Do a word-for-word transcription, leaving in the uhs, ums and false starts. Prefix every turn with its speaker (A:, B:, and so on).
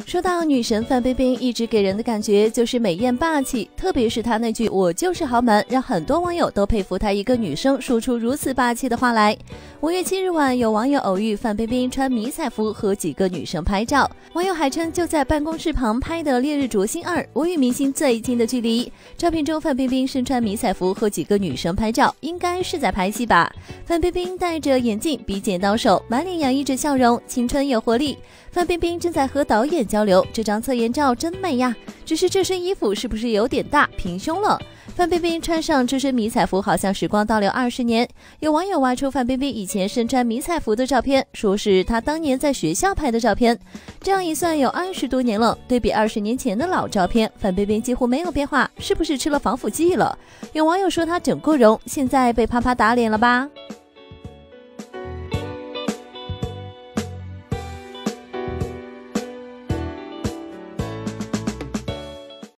A: 说到女神范冰冰，一直给人的感觉就是美艳霸气，特别是她那句我就是豪门，让很多网友都佩服她一个女生说出如此霸气的话来。五月七日晚，有网友偶遇范冰冰穿迷彩服和几个女生拍照，网友还称就在办公室旁拍的《烈日灼心二》，我与明星最近的距离。照片中范冰冰身穿迷彩服和几个女生拍照，应该是在拍戏吧。范冰冰戴着眼镜，比剪刀手，满脸洋溢着笑容，青春有活力。范冰冰正在和导演交流，这张侧颜照真美呀，只是这身衣服是不是有点大，平胸了。范冰冰穿上这身迷彩服，好像时光倒流二十年。有网友挖出范冰冰以前身穿迷彩服的照片，说是她当年在学校拍的照片。这样一算，有二十多年了。对比二十年前的老照片，范冰冰几乎没有变化，是不是吃了防腐剂了？有网友说她整过容，现在被啪啪打脸了吧？